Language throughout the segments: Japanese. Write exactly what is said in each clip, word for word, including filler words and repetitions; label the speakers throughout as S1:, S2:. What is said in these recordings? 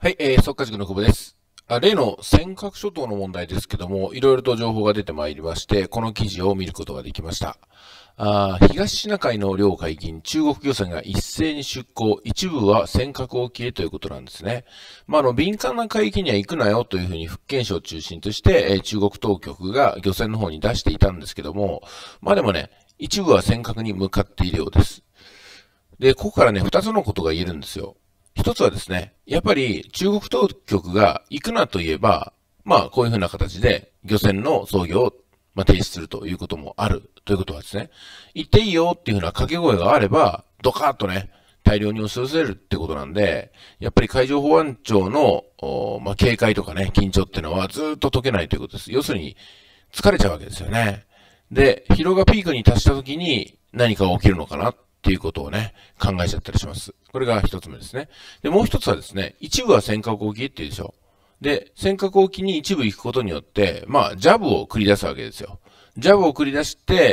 S1: はい、えー、速稼塾の久保です。あ例の尖閣諸島の問題ですけども、いろいろと情報が出てまいりまして、この記事を見ることができました。あ東シナ海の領海域に中国漁船が一斉に出港、一部は尖閣沖へということなんですね。まあ、あの、敏感な海域には行くなよというふうに福建省を中心として、えー、中国当局が漁船の方に出していたんですけども、まあでもね、一部は尖閣に向かっているようです。で、ここからね、二つのことが言えるんですよ。一つはですね、やっぱり中国当局が行くなといえば、まあこういうふうな形で漁船の操業を、まあ、停止するということもあるということはですね、行っていいよっていうふうな掛け声があれば、ドカーッとね、大量に押し寄せるってことなんで、やっぱり海上保安庁の、まあ、警戒とかね、緊張っていうのはずっと解けないということです。要するに、疲れちゃうわけですよね。で、疲労がピークに達した時に何かが起きるのかなっていうことをね、考えちゃったりします。これが一つ目ですね。で、もう一つはですね、一部は尖閣沖っていうでしょ。で、尖閣沖に一部行くことによって、まあ、ジャブを繰り出すわけですよ。ジャブを繰り出して、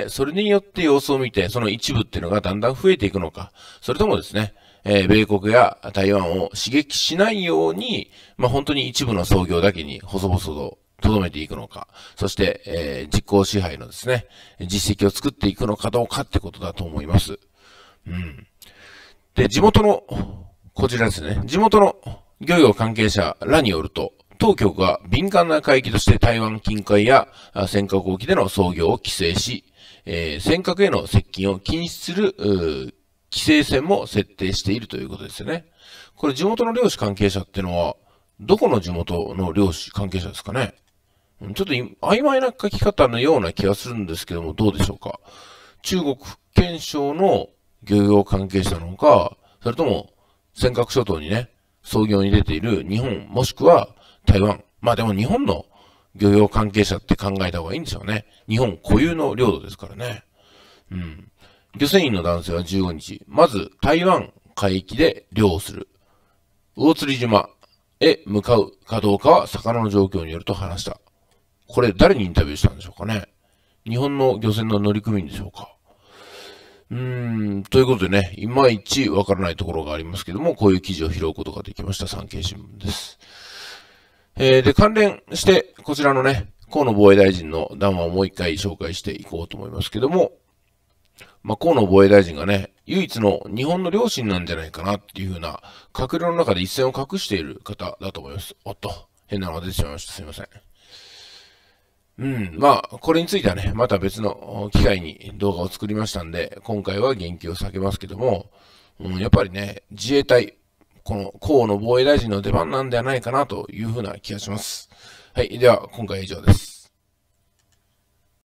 S1: それによって様子を見て、その一部っていうのがだんだん増えていくのか、それともですね、えー、米国や台湾を刺激しないように、まあ本当に一部の操業だけに細々と留めていくのか、そして、えー、実効支配のですね、実績を作っていくのかどうかってことだと思います。うん。で、地元の、こちらですね、地元の漁業関係者らによると、当局が敏感な海域として台湾近海や尖閣沖での操業を規制し、えー、尖閣への接近を禁止する、規制線も設定しているということですよね。これ地元の漁師関係者っていうのは、どこの地元の漁師関係者ですかね。ちょっと曖昧な書き方のような気がするんですけども、どうでしょうか。中国福建省の漁業関係者なのか、それとも尖閣諸島にね、操業に出ている日本、もしくは台湾。まあでも日本の漁業関係者って考えた方がいいんですよね。日本固有の領土ですからね。うん。漁船員の男性はじゅうごにち、まず台湾海域で漁をする。魚釣島へ向かうかどうかは魚の状況によると話した。これ誰にインタビューしたんでしょうかね。日本の漁船の乗組員でしょうか。うーん、ということでね、いまいちわからないところがありますけども、こういう記事を拾うことができました産経新聞です。えー、で、関連して、こちらのね、河野防衛大臣の談話をもう一回紹介していこうと思いますけども、まあ、河野防衛大臣がね、唯一の日本の両親なんじゃないかなっていうふうな、閣僚の中で一線を画している方だと思います。おっと、変なのが出てしまいました。すいません。うん。まあ、これについてはね、また別の機会に動画を作りましたんで、今回は言及を避けますけども、うん、やっぱりね、自衛隊、この河野防衛大臣の出番なんではないかなというふうな気がします。はい。では、今回は以上です。